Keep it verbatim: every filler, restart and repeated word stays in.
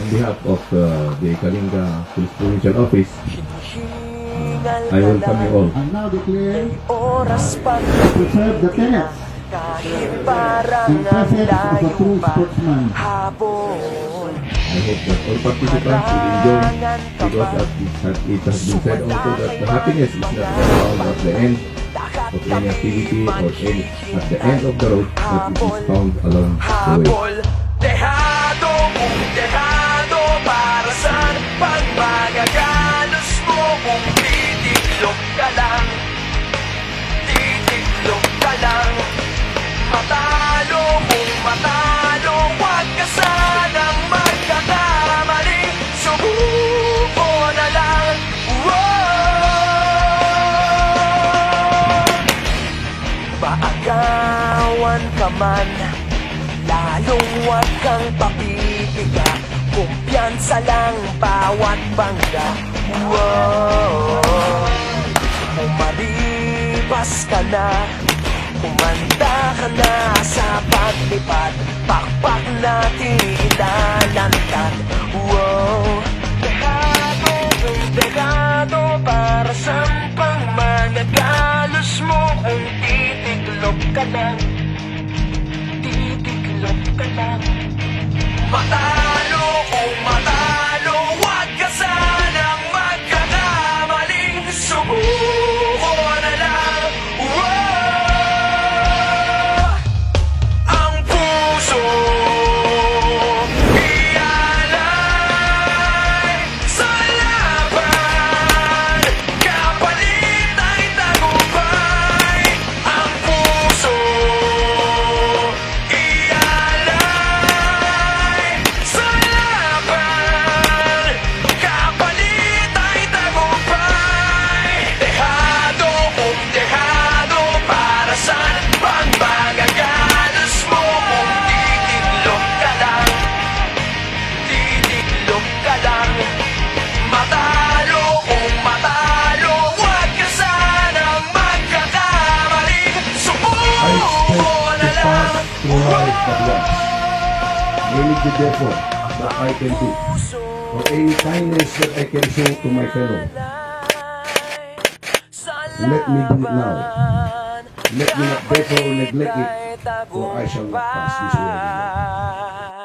on behalf of uh, the Kalinga Police Provincial Office, uh, I welcome you all. And now declare to preserve the tenets and presence of a true sportsman. I hope that all participants will enjoy, because as it has been said also that the happiness is not found at the end of any activity or any, at the end of the road, but it is found along the way. Dehado kung dehado, para saan pang magagalos mo kung titiklop ka lang, titiklop ka lang. Matalo kung matalo, huwag ka sanang magkakamali, subuko na lang. Maagawan ka man, lalong huwag kang papipiga, kumpiyansa lang bawat bangga. Wow. Umaribas ka na, kumanda ka na sa paglipad, pakpak natin ilalantad. Wow. Dehado kung dehado, para saan pang managalos mo kung titiklop ka lang, titiklop ka lang. Matalo kung matalo, huwag ka sanang magkakamaling, subuko na lang. Wow! Ang puso ialay sa laban, kapalit ay tagumpay. Ang puso ialay sa laban, kapalit ay tagumpay. Dehado kung dehado, para saan pang magagalos mo kung titiklop ka lang, titiklop ka lang. Matalo kung matalo, huwag ka sanang magkakamali, I subuko expect na to lang. pass through life at once. May the effort that I can do, or any kindness that I can show to my fellow. Let me do it now. Let me not therefore neglect it, for I shall not pass this world alone.